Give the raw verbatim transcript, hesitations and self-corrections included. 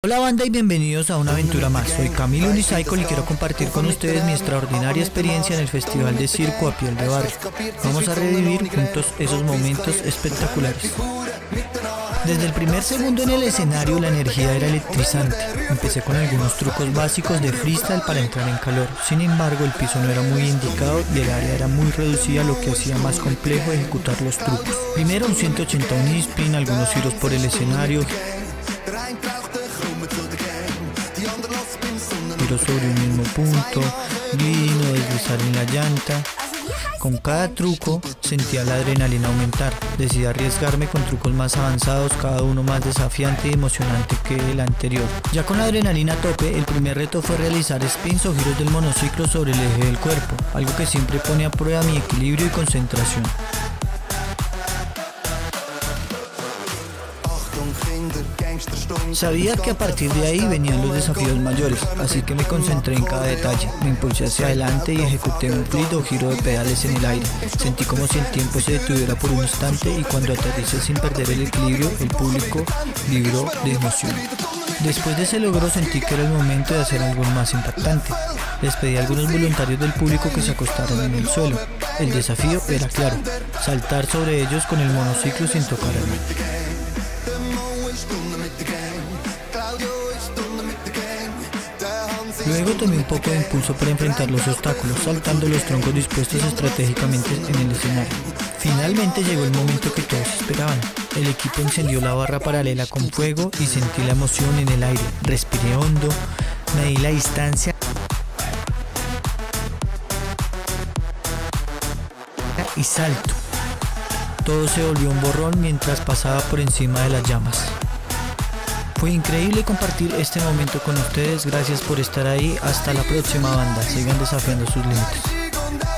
Hola banda y bienvenidos a una aventura más. Soy Camilo Unicycle y quiero compartir con ustedes mi extraordinaria experiencia en el Festival de Circo a Piel de Barrio. Vamos a revivir juntos esos momentos espectaculares. Desde el primer segundo en el escenario la energía era electrizante. Empecé con algunos trucos básicos de freestyle para entrar en calor. Sin embargo, el piso no era muy indicado y el área era muy reducida, lo que hacía más complejo ejecutar los trucos. Primero un ciento ochenta un spin, algunos giros por el escenario, giros sobre un mismo punto, gliding o deslizar en la llanta. Con cada truco sentía la adrenalina aumentar. Decidí arriesgarme con trucos más avanzados, cada uno más desafiante y emocionante que el anterior. Ya con la adrenalina a tope, el primer reto fue realizar spins o giros del monociclo sobre el eje del cuerpo, algo que siempre pone a prueba mi equilibrio y concentración. Sabía que a partir de ahí venían los desafíos mayores, así que me concentré en cada detalle. Me impulsé hacia adelante y ejecuté un flip o giro de pedales en el aire. Sentí como si el tiempo se detuviera por un instante y cuando aterricé sin perder el equilibrio, el público vibró de emoción. Después de ese logro sentí que era el momento de hacer algo más impactante. Les pedí a algunos voluntarios del público que se acostaran en el suelo. El desafío era claro, saltar sobre ellos con el monociclo sin tocar a mí. Luego tomé un poco de impulso para enfrentar los obstáculos, saltando los troncos dispuestos estratégicamente en el escenario. Finalmente llegó el momento que todos esperaban. El equipo encendió la barra paralela con fuego y sentí la emoción en el aire. Respiré hondo, medí la distancia y salto. Todo se volvió un borrón mientras pasaba por encima de las llamas. Fue increíble compartir este momento con ustedes, gracias por estar ahí, hasta la próxima banda, sigan desafiando sus límites.